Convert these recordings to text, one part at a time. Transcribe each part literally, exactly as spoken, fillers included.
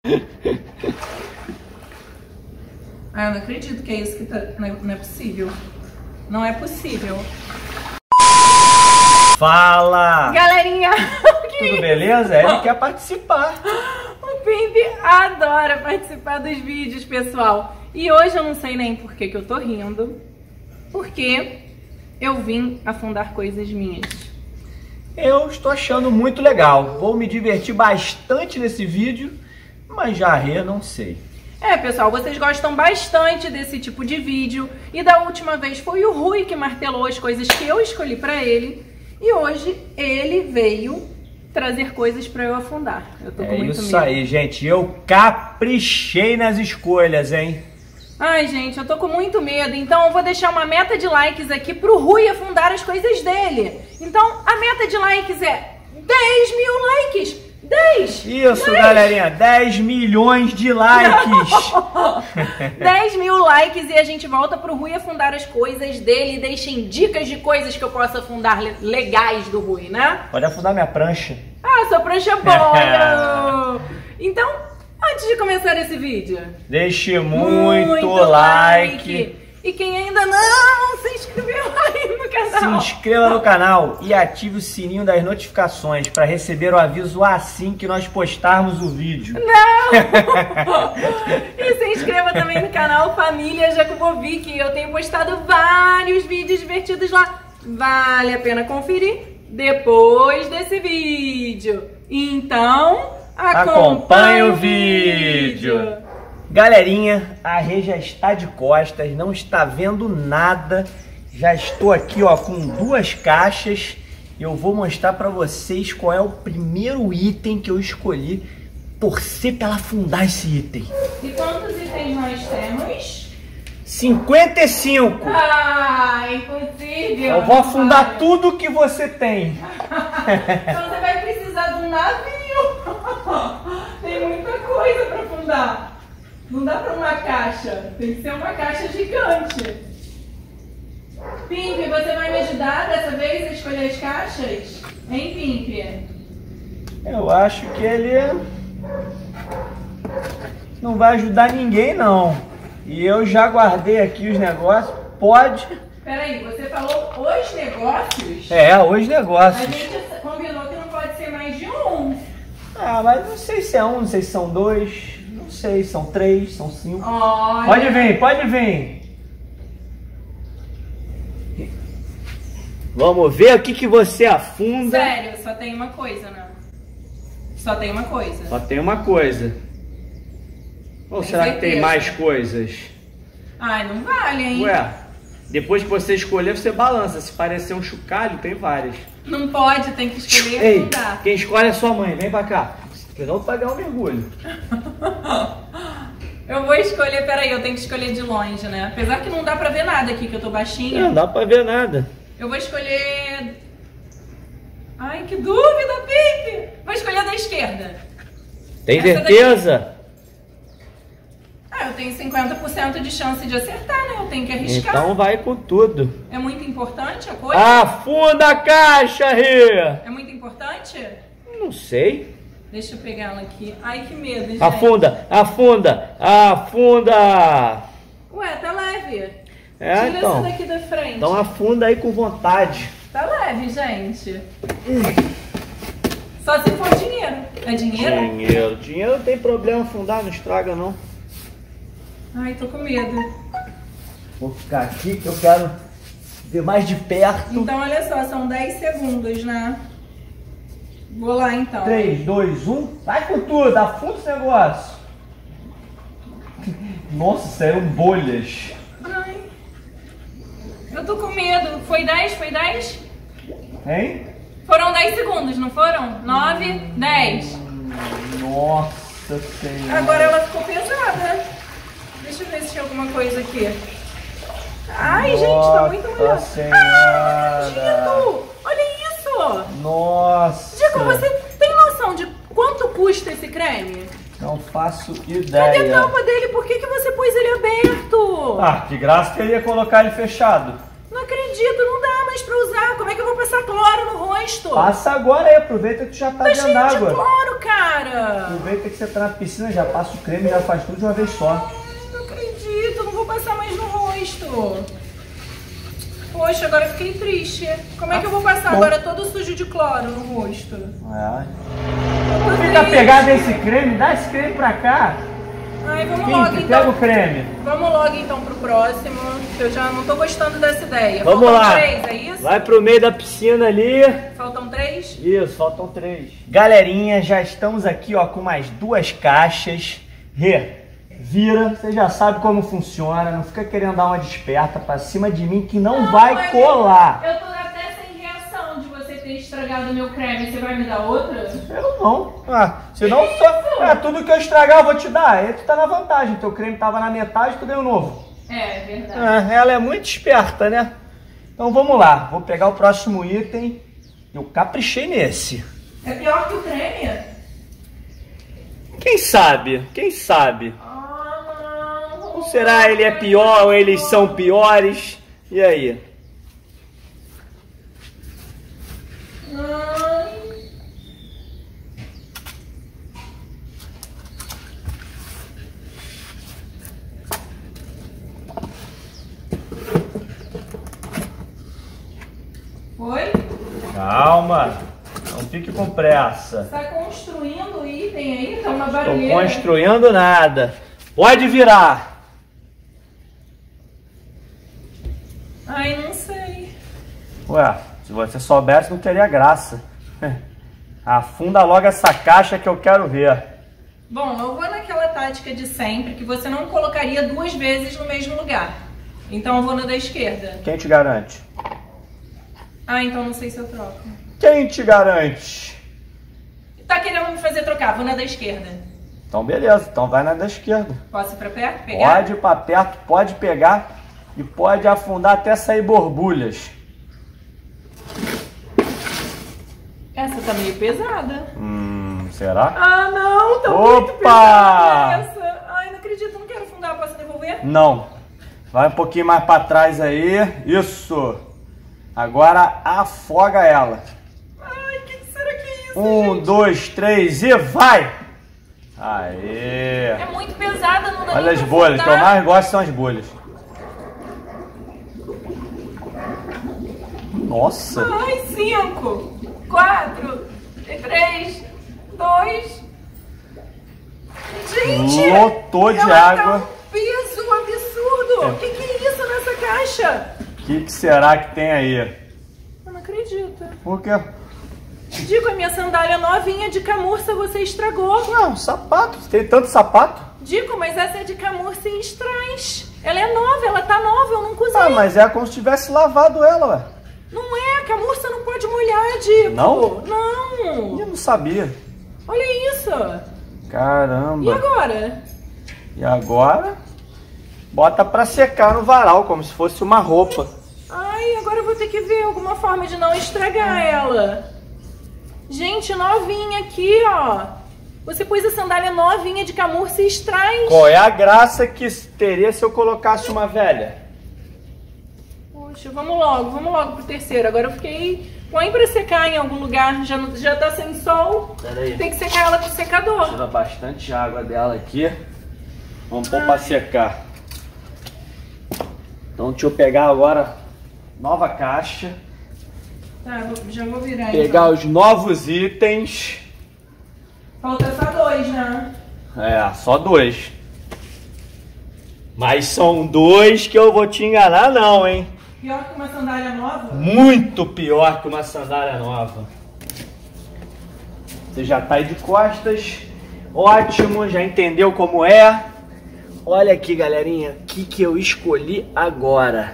Ah, eu não acredito que é isso que tá... Não é, não é possível. Não é possível. Fala! Galerinha! Tudo beleza? Ele quer participar. O Pimp adora participar dos vídeos, pessoal. E hoje eu não sei nem por que que eu tô rindo. Porque eu vim afundar coisas minhas. Eu estou achando muito legal. Vou me divertir bastante nesse vídeo, mas já eu não sei. É, pessoal, vocês gostam bastante desse tipo de vídeo. E da última vez foi o Rui que martelou as coisas que eu escolhi pra ele. E hoje ele veio trazer coisas pra eu afundar. Eu tô com É muito isso medo. aí, gente. Eu caprichei nas escolhas, hein? Ai, gente, eu tô com muito medo. Então eu vou deixar uma meta de likes aqui pro Rui afundar as coisas dele. Então a meta de likes é dez mil likes. dez! Isso, dez. galerinha. dez milhões de likes. dez mil likes e a gente volta pro Rui afundar as coisas dele. Deixem dicas de coisas que eu possa afundar legais do Rui, né? Pode afundar minha prancha. Ah, sua prancha é boa! Então, antes de começar esse vídeo, Deixe muito, muito like. like. E quem ainda não se inscreveu aí no canal, se inscreva no canal e ative o sininho das notificações para receber o aviso assim que nós postarmos o vídeo. Não! E se inscreva também no canal Família Jakubovic. Eu tenho postado vários vídeos divertidos lá. Vale a pena conferir depois desse vídeo. Então, acompanhe o vídeo. Galerinha, a Rê já está de costas, não está vendo nada. Já estou aqui, ó, com duas caixas. Eu vou mostrar para vocês qual é o primeiro item que eu escolhi. Torcer para ela afundar esse item. E quantos itens nós temos? cinquenta e cinco. Ah, impossível. Eu vou afundar vai. tudo que você tem. Então você vai precisar de um navio. Tem muita coisa para afundar. Não dá pra uma caixa, tem que ser uma caixa gigante. Pimp, você vai me ajudar dessa vez a escolher as caixas? Hein, Pimp? Eu acho que ele não vai ajudar ninguém, não. E eu já guardei aqui os negócios. Pode... Peraí, você falou os negócios? É, os negócios. A gente combinou que não pode ser mais de um. Ah, mas não sei se é um, não sei se são dois... Não sei, são três, são cinco. Olha. Pode vir, pode vir. Vamos ver o que que você afunda. Sério, só tem uma coisa, né? Só tem uma coisa. Só tem uma coisa. Ou Tem será que certeza? tem mais coisas? Ai, não vale, hein? Ué, depois que você escolher, você balança. Se parecer um chocalho, tem várias. Não pode, tem que escolher e Ei, afundar. quem escolhe é sua mãe. Vem pra cá. Senão eu vou pagar um mergulho. Eu vou escolher, peraí, eu tenho que escolher de longe, né? Apesar que não dá pra ver nada aqui, que eu tô baixinha. Não dá pra ver nada. Eu vou escolher... Ai, que dúvida, Pipe! Vou escolher da esquerda. Tem Essa certeza? Ah, eu tenho cinquenta por cento de chance de acertar, né? Eu tenho que arriscar. Então vai com tudo. É muito importante a coisa? Afunda a caixa, Rê! É muito importante? Não sei. Deixa eu pegar ela aqui. Ai, que medo, gente. Afunda, afunda, afunda! Ué, tá leve. É, Tira então. essa daqui da frente. Então afunda aí com vontade. Tá leve, gente. Só se for dinheiro. É dinheiro? Dinheiro. Dinheiro não tem problema afundar, não estraga não. Ai, tô com medo. Vou ficar aqui que eu quero ver mais de perto. Então, olha só, são dez segundos, né? Vou lá, então. três, dois, um. Vai com tudo, afunda esse negócio. Nossa, saíram bolhas. Ai. Eu tô com medo. Foi dez? Foi dez? Hein? Foram dez segundos, não foram? nove, dez. Nossa Senhora. Agora ela ficou pesada. Deixa eu ver se tinha alguma coisa aqui. Ai, Nossa gente, tá muito molhado. Senhora. Ah, não acredito. Olha isso. Nossa. Diego, você tem noção de quanto custa esse creme? Não faço Cadê a ideia. tampa dele? Por que, que você pôs ele aberto? Ah, de graça teria colocar ele fechado. Não acredito, não dá mais pra usar. Como é que eu vou passar cloro no rosto? Passa agora aí, aproveita que já tá Tá dentro cheio de d'água. cloro, cara. Aproveita que você tá na piscina, já passa o creme, já faz tudo de uma vez só. Ai, não acredito, não vou passar mais no rosto. Poxa, agora eu fiquei triste. Como é que eu vou passar Bom. agora todo sujo de cloro no rosto? É. Eu tô Fica triste. pegado nesse creme, dá esse creme pra cá. Ai, vamos logo Pink, então. pega o creme. Vamos logo então pro próximo, que eu já não tô gostando dessa ideia. Vamos Faltam lá. três, é isso? Vai pro meio da piscina ali. Faltam três? Isso, faltam três. Galerinha, já estamos aqui ó, com mais duas caixas. Rê, vira, você já sabe como funciona. Não fica querendo dar uma desperta pra cima de mim que não, não vai mas colar. Eu tô até sem reação de você ter estragado o meu creme. Você vai me dar outra? Eu não. Ah, senão só, é, tudo que eu estragar eu vou te dar. Aí tu tá na vantagem. Teu creme tava na metade, tu deu novo. É, verdade. É, ela é muito esperta, né? Então vamos lá. Vou pegar o próximo item. Eu caprichei nesse. É pior que o creme? Quem sabe? Quem sabe? Ah, não. Ou será ele é pior ou eles são piores? E aí? Ai. Foi? Calma. Não fique com pressa. Você tá construindo item aí? Tá uma Tô barulheira. construindo nada. Pode virar. Ai, não sei. Ué, se você soubesse não teria graça. Afunda logo essa caixa que eu quero ver. Bom, eu vou naquela tática de sempre, que você não colocaria duas vezes no mesmo lugar. Então eu vou na da esquerda. Quem te garante? Ah, então não sei se eu troco. Quem te garante? Tá querendo me fazer trocar, vou na da esquerda. Então beleza, então vai na da esquerda. Posso ir pra perto, pegar? Pode ir pra perto, pode pegar e pode afundar até sair borbulhas. Essa tá meio pesada. Hum, será? Ah, não, tá Opa! muito pesada essa. Ai, não acredito, não quero afundar, posso devolver? Não. Vai um pouquinho mais pra trás aí. Isso. Agora afoga ela. Ai, o que será que é isso, Um, gente? dois, três e vai! Aê! É muito pesada, não dá Olha nem as pra bolhas, o que eu afundar. mais gosto são as bolhas. Nossa! Ai, cinco, quatro, três, dois. Gente! Lotou de ela água. Tá um peso absurdo! É. O que, que é isso nessa caixa? O que, que será que tem aí? Eu não acredito. Por quê? Digo, a minha sandália novinha de camurça você estragou. Não, sapato. Você tem tanto sapato? Digo, mas essa é de camurça e strass. Ela é nova, ela tá nova, eu nunca usei. Ah, mas é como se tivesse lavado ela, ué. Não é, a camurça não pode molhar, Digo. Não? Não. Eu não sabia. Olha isso. Caramba. E agora? E agora? Bota pra secar no varal, como se fosse uma roupa. Ai, agora eu vou ter que ver alguma forma de não estragar ela. Gente, novinha aqui, ó. Você pôs a sandália novinha de camurça e strass. Qual é a graça que teria se eu colocasse uma velha? Poxa, vamos logo, vamos logo pro terceiro. Agora eu fiquei... Põe pra secar em algum lugar. Já, não- já tá sem sol. Pera aí. Tem que secar ela com secador. Tira bastante água dela aqui. Vamos pôr pra secar. Então deixa eu pegar agora nova caixa. Tá, vou- já vou virar Pegar então. os novos itens. Falta só dois, né? É, só dois. Mas são dois que eu vou te enganar não, hein? Pior que uma sandália nova? Muito pior que uma sandália nova. Você já tá aí de costas. Ótimo, já entendeu como é. Olha aqui, galerinha, o que, que eu escolhi agora.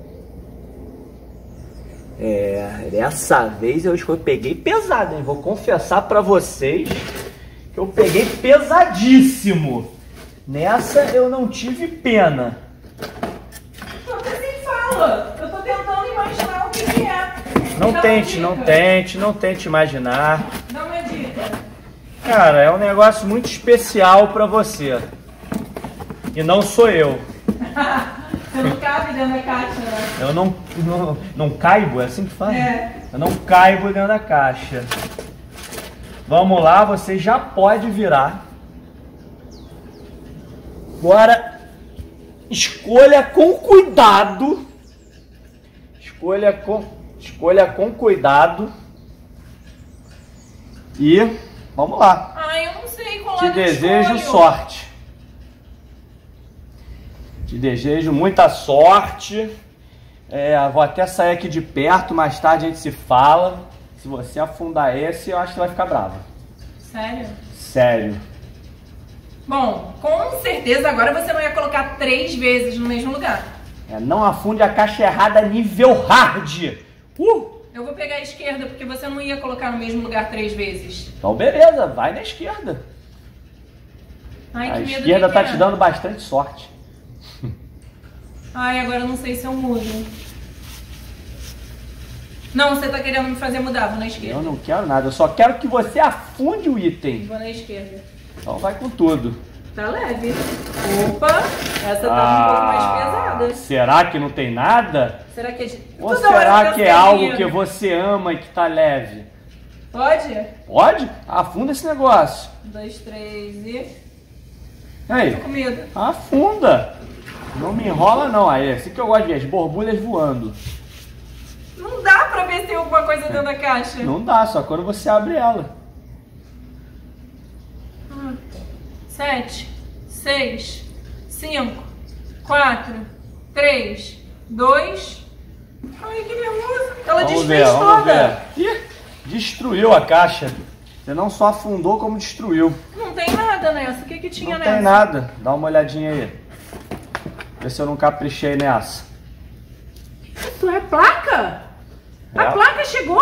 É, dessa vez eu escolhi, peguei pesado, hein? Vou confessar pra vocês que eu peguei pesadíssimo. Nessa eu não tive pena. Você sem fala. Eu tô tentando imaginar o que, que é. Não Dá uma tente, dica. não tente, não tente imaginar. Dá uma dica. Cara, é um negócio muito especial pra você. E não sou eu. Você não cabe dentro da caixa, né? Eu não, não, não caibo, é assim que fala? É. Eu não caibo dentro da caixa. Vamos lá, você já pode virar. Agora, escolha com cuidado. Escolha com, escolha com cuidado. E vamos lá. Ai, eu não sei qual Te desejo sorte. Te desejo muita sorte. É, vou até sair aqui de perto, mais tarde a gente se fala. Se você afundar esse, eu acho que você vai ficar brava. Sério? Sério. Bom, com certeza agora você não ia colocar três vezes no mesmo lugar. É, não afunde a caixa errada nível hard. Uh! Eu vou pegar a esquerda porque você não ia colocar no mesmo lugar três vezes. Então beleza, vai na esquerda. Ai, A que medo esquerda que tá é. te dando bastante sorte. Ai, agora eu não sei se eu mudo. Não, você tá querendo me fazer mudar, vou na esquerda. Eu não quero nada, eu só quero que você afunde o item. Vou na esquerda. Então vai com tudo. Tá leve. Opa, essa tá um pouco mais pesada. Será que não tem nada? Será que é... Ou Toda hora será eu que é penso algo em que ir. você ama e que tá leve? Pode? Pode? Afunda esse negócio. Um, dois, três e... Aí, Tô com medo. afunda. Não me enrola não. Aí, assim que eu gosto de ver, as borbulhas voando. Não dá pra ver se tem alguma coisa dentro da caixa. Não dá, só quando você abre ela. Hum. Sete, seis, cinco, quatro, três, dois... Ai, que nervoso. Ela Vamos desfez ver, vamos toda. ver. Ih, destruiu a caixa. Você não só afundou, como destruiu. Não tem nada nessa. O que que tinha Não nessa? tem nada. Dá uma olhadinha aí. Vê se eu não caprichei nessa. Isso é placa? É. A placa chegou?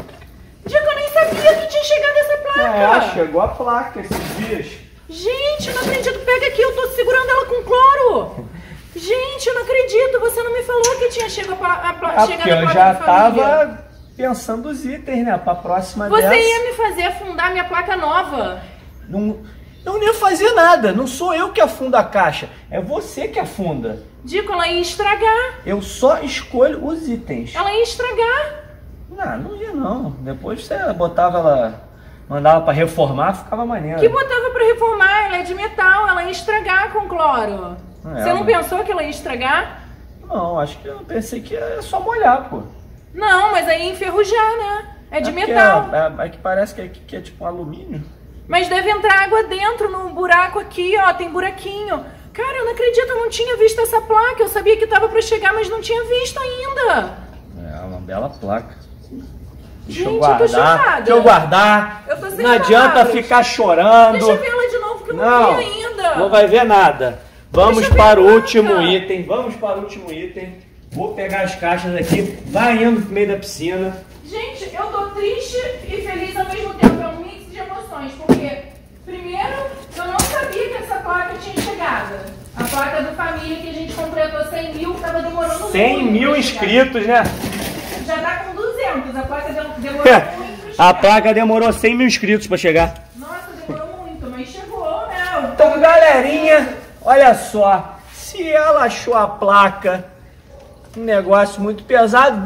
Diego, eu nem sabia que tinha chegado essa placa. É, chegou a placa esses dias. Gente, eu não acredito. Pega aqui, eu tô segurando ela com cloro. Gente, eu não acredito. Você não me falou que tinha chegado a, pla a, pla Ah, chegado porque a eu placa já da família. tava pensando os itens, né? Pra próxima Você dessa. ia me fazer afundar minha placa nova. Não, não ia fazer nada. Não sou eu que afundo a caixa. É você que afunda. Dico, ela ia estragar. Eu só escolho os itens. Ela ia estragar. Não, não ia não. Depois você botava ela, mandava pra reformar, ficava maneiro. Que botava pra reformar, ela é de metal, ela ia estragar com cloro. É, Você não mas- pensou que ela ia estragar? Não, acho que eu pensei que era só molhar, pô. Não, mas aí ia enferrujar, né? É de porque metal. É, é, é que parece que é, que é tipo um alumínio. Mas deve entrar água dentro, no buraco aqui, ó, tem buraquinho. Cara, eu não acredito, eu não tinha visto essa placa. Eu sabia que tava pra chegar, mas não tinha visto ainda. É uma bela placa. Deixa Gente, eu eu tô guardar. chocada. Deixa eu guardar. Eu tô sem Não adianta palavras. ficar chorando. Deixa eu ver ela de novo, que eu não, Não, vi ainda. não vai ver nada. Vamos Deixa eu ver para o a placa. último item. Vamos para o último item. Vou pegar as caixas aqui. Vai indo pro meio da piscina. Gente, eu tô triste e feliz ao mesmo tempo. É um mix de emoções. Porque, primeiro, eu não sabia que essa placa tinha chegado. A placa do Família, que a gente completou cem mil, tava demorando cem muito mil pra chegar. inscritos, né? Já tá com duzentos. A placa de- demorou muito pra chegar. A placa demorou cem mil inscritos para chegar. Nossa, demorou muito, mas chegou, né? Então, galerinha, olha só. Se ela achou a placa um negócio muito pesado,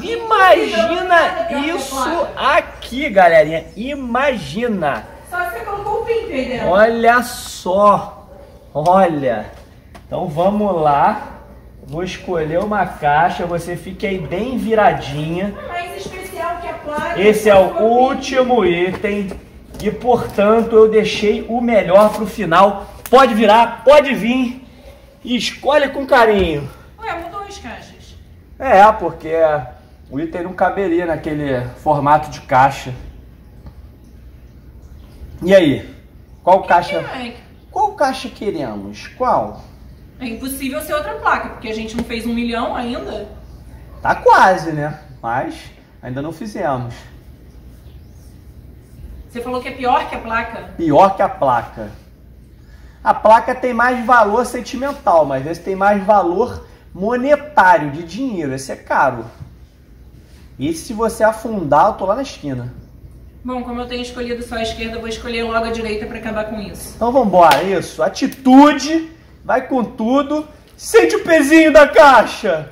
imagina isso aqui, galerinha. Imagina. Só você colocou o pimp aí dentro. Olha só. Olha. Então vamos lá. Vou escolher uma caixa. Você fica aí bem viradinha. Mais especial que a placa. Esse é o colocou pimp. último item. E portanto eu deixei o melhor pro final. Pode virar, pode vir. E escolhe com carinho. Ué, mudou as caixas. É, porque o item não caberia naquele formato de caixa. E aí? Qual caixa? É, Qual caixa queremos? Qual? é impossível ser outra placa, porque a gente não fez um milhão ainda. Tá quase, né? Mas ainda não fizemos. Você falou que é pior que a placa? Pior que a placa. A placa tem mais valor sentimental, mas esse tem mais valor monetário, de dinheiro. Esse é caro. E se você afundar, eu tô lá na esquina. Bom, como eu tenho escolhido só a esquerda, eu vou escolher logo a direita pra acabar com isso. Então vambora, isso. Atitude, vai com tudo. Sente o pezinho da caixa.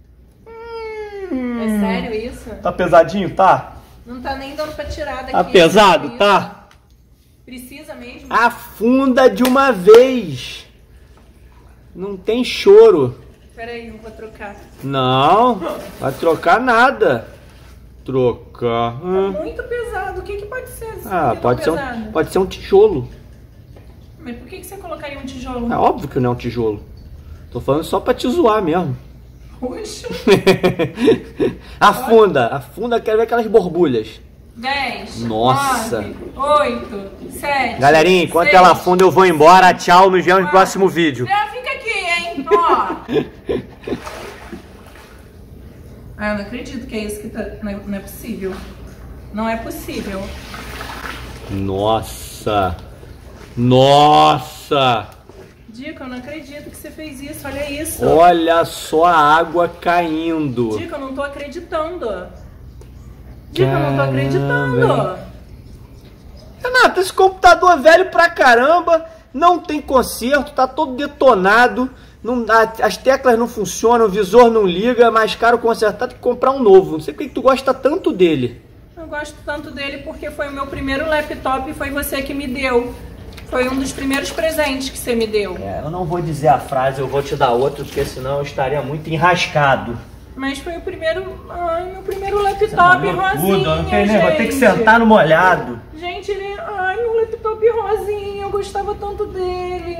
Hum, É sério isso? Tá pesadinho, tá? Não tá nem dando pra tirar daqui. Tá pesado, Isso. tá? Precisa mesmo? Afunda de uma vez. Não tem choro. Peraí, eu vou trocar. Não, vai trocar nada. Trocar. Tá Hum. muito pesado. O que que pode ser? Ah, que pode ser, pesado? um, pode ser um tijolo. Mas por que que você colocaria um tijolo? É óbvio que não é um tijolo. Tô falando só pra te zoar mesmo. Puxa. Afunda, afunda, quero ver aquelas borbulhas. dez. Nossa. nove, oito, sete. Galerinha, enquanto seis, ela afunda eu vou embora. Tchau, nos vemos no próximo vídeo. Já fica aqui, hein? Ó. Ah, eu não acredito que é isso que tá... Não é, não é possível. Não é possível. Nossa. Nossa. Dica, eu não acredito que você fez isso. Olha isso. Olha só a água caindo. Dica, eu não tô acreditando. Dica, eu não tô acreditando. Caramba. Renata, esse computador é velho pra caramba, não tem conserto, tá todo detonado, não, as teclas não funcionam, o visor não liga, é mais caro consertar, tem que comprar um novo. Não sei por que tu gosta tanto dele. Eu gosto tanto dele porque foi o meu primeiro laptop e foi você que me deu. Foi um dos primeiros presentes que você me deu. É, eu não vou dizer a frase, eu vou te dar outro, porque senão eu estaria muito enrascado. Mas foi o primeiro... Ai, meu primeiro laptop rosinha, Tudo, não tem, gente. né? Vou ter que sentar no molhado. Gente, ele... Ai, meu laptop rosinha, eu gostava tanto dele.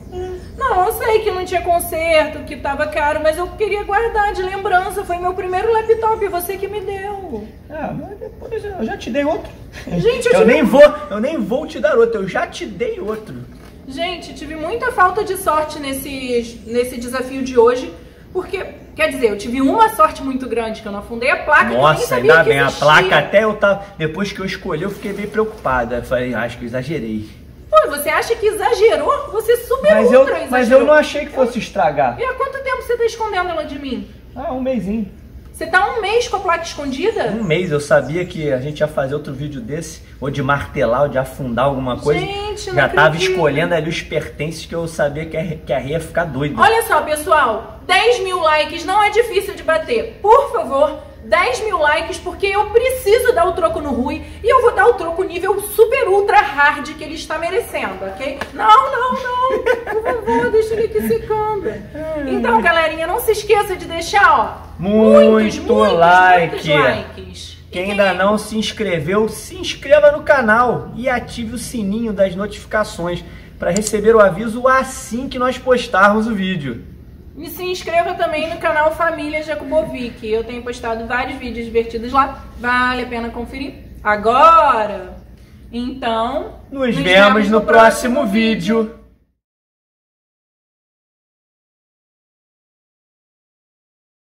Não, eu sei que não tinha conserto, que tava caro, mas eu queria guardar de lembrança. Foi meu primeiro laptop, você que me deu. Ah, mas depois eu já te dei outro. Gente, eu, eu tive... nem vou, eu nem vou te dar outro, eu já te dei outro. Gente, tive muita falta de sorte nesse, nesse desafio de hoje, porque, quer dizer, eu tive uma sorte muito grande, que eu não afundei a placa. Nossa, que eu nem sabia ainda que bem, a existia. placa até eu tava... Depois que eu escolhi, eu fiquei meio preocupado. Eu falei, acho que eu exagerei. Pô, você acha que exagerou? Você super Mas ultra eu, exagerou. mas eu não achei que fosse estragar. E há quanto tempo você tá escondendo ela de mim? Ah, um mêsinho. Você tá um mês com a placa escondida? Um mês, eu sabia que a gente ia fazer outro vídeo desse, ou de martelar, ou de afundar alguma coisa. Gente, não já tava acredito. escolhendo ali os pertences que eu sabia que a, que a Rê ia ficar doida. Olha só, pessoal, dez mil likes não é difícil de bater. Por favor, dez mil likes, porque eu preciso dar o troco no Rui e eu vou dar o troco nível super ultra hard que ele está merecendo, ok? Não, não, não. Por favor, deixa ele aqui secando. Então, galerinha, não se esqueça de deixar, ó, Muito muitos, muitos, like. muitos likes. Quem E ainda não se inscreveu, se inscreva no canal e ative o sininho das notificações para receber o aviso assim que nós postarmos o vídeo. E se inscreva também no canal Família Jakubovic. Eu tenho postado vários vídeos divertidos lá. Vale a pena conferir agora. Então, Nos, nos vemos, vemos no, no próximo, próximo vídeo. vídeo.